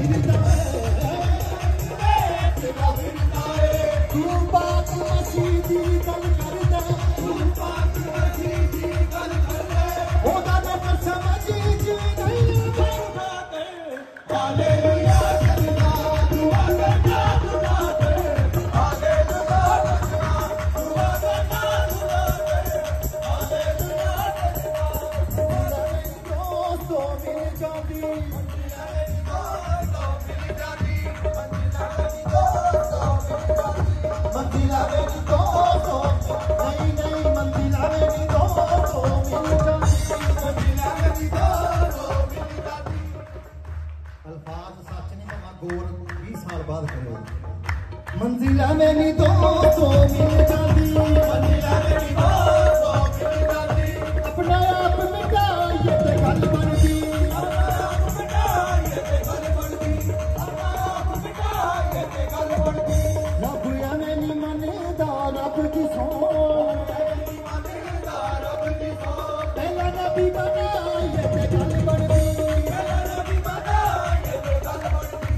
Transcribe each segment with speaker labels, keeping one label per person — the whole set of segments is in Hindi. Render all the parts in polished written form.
Speaker 1: मंजिला में भी दो मिल जाती, मंजिला में भी दो मिल जाती, अपना आप मिटा ये ते गल बनदी, अपना आप मिटा ये ते गल बनदी, अपना आप मिटा ये ते गल बनदी। रब में नहीं मनदा रब की सोन, रब की सोन, पहला नबी बना ये ते गल बनदी, पहला नबी बना ये ते गल बनदी।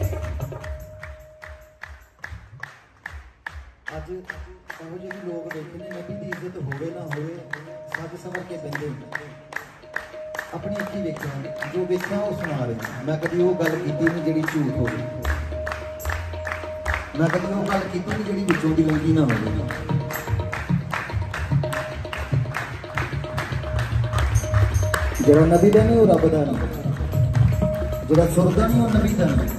Speaker 1: अज ਇਹੋ ਜਿਹੇ ਲੋਕ ਦੇਖੇ ਨੇ ਨਬੀ ਦੀ ਇੱਜ਼ਤ ਹੋਵੇ ਨਾ ਹੋਵੇ ਸੱਜ ਸਵਰ ਕੇ ਬੰਦੇ ਆਪਣੀ ਅੱਖੀ ਵੇਖਿਆ ਜੋ ਵੇਖਿਆ ਉਹ ਸੁਣਾ ਰਹੇ। ਮੈਂ ਕਦੀ ਉਹ ਗੱਲ ਕੀਤੀ ਨਹੀਂ ਜਿਹੜੀ ਝੂਠ ਹੋਵੇ, ਮੈਂ ਕਦੀ ਉਹ ਗੱਲ ਕੀਤੀ ਨਹੀਂ ਜਿਹੜੀ ਵਿੱਚੋਂ ਦੀ ਲੰਗੀ ਨਾ ਹੋਵੇ। ਜਿਹੜਾ ਨਬੀ ਦਾ ਨਹੀਂ ਉਹ ਰੱਬ ਦਾ ਨਹੀਂ, ਜਿਹੜਾ ਸੁਰ ਦਾ ਨਹੀਂ ਉਹ ਨਬੀ ਦਾ ਨਹੀਂ।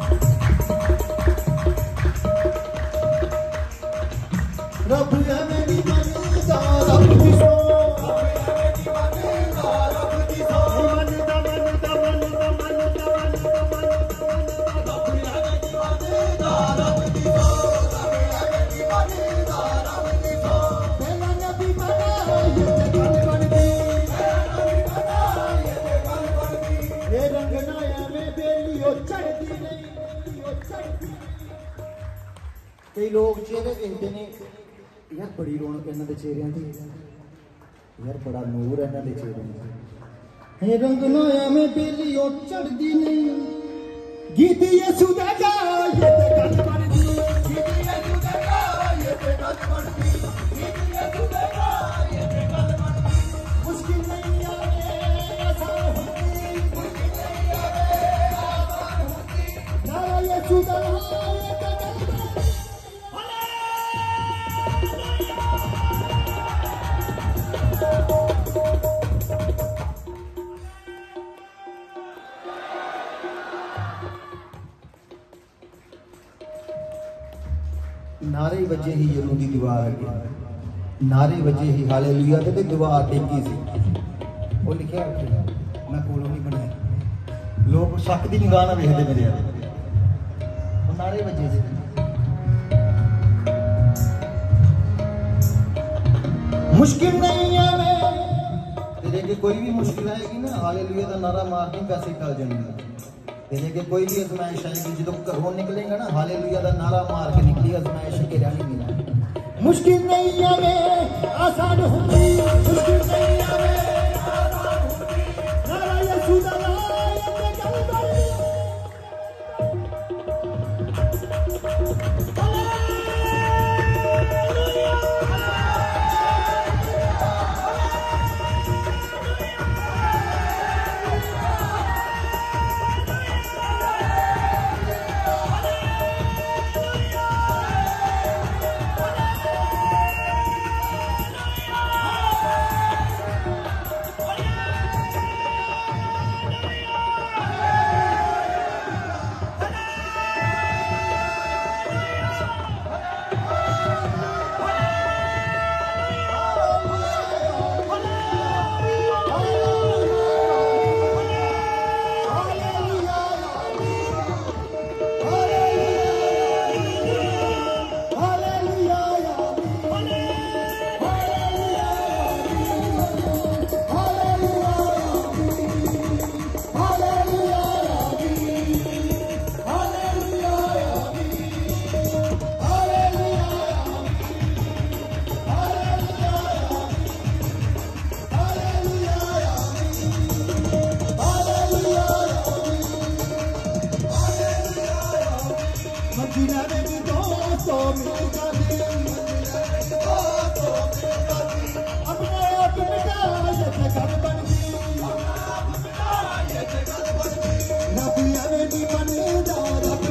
Speaker 1: रब में भी मनदा रब की सो, रब में भी मनदा रब की सो, मनदा मनदा मनदा मनदा मनदा मनदा, रब में भी मनदा रब की सो, रब में भी मनदा रब की सो। पहला नबी बना ये ते गल बनदी, पहला नबी बना ये ते गल बनदी। ये रंगना एवें बेलियो चढ़दी नहीं, बेलियो चढ़दी नहीं। कई लोग चेहरे देखते ने यार बड़ी रौनक इन्हां दे चेहरियां दी, यार बड़ा नूर इन्हां दे चेहरियां दी। रंग नया में बेली ओ चढ़दी नहीं, गीत यसू दा गा ये ते गल बनदी, गीत यसू दा गा ये ते गल बनदी, गीत यसू दा गा ये ते गल बनदी। मुश्किल नहीं आवे आसान होती, मुश्किल नहीं आवे आसान होती, नारा यसू दा ये ते गल बनदी। नारे वजे ही यरूदी दीवार अगे, नारे वजे ही हालेलुया ते दीवार टेकी सी। वो लिखिया मैं कोलों नहीं बनाया, लोग शक दी निगाह नाल वेखदे मेरे वो नारे वजे सी। मुश्किल नहीं आवे तेरे के कोई भी मुश्किल आएगी ना, हालेलुया दा नारा मार के पैसे टल जाएंगे। तेरे के कोई भी आजमाइश आएगी जो घरों निकलेगा ना, हालेलुया दा नारा मार के निकली आजमाइश के रहनी मिला। मुश्किल नहीं आवे आसान होती, मुश्किल नहीं आवे आसान होती, नारा यसू दा ये ते गल बनदी।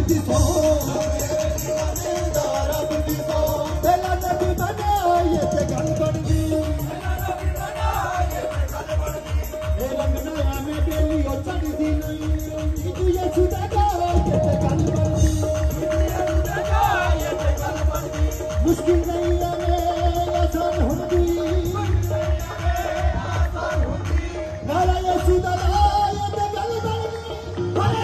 Speaker 1: दी सौ रब दी सौ पहला नबी बनाए ते गल बन गई रंगना में बेली और चढ़दी नहीं तू ये सुदा जाए ते गल बन गई मुश्किल नहीं है आसान होती नाला ये सुदा जाए ते गल बन गई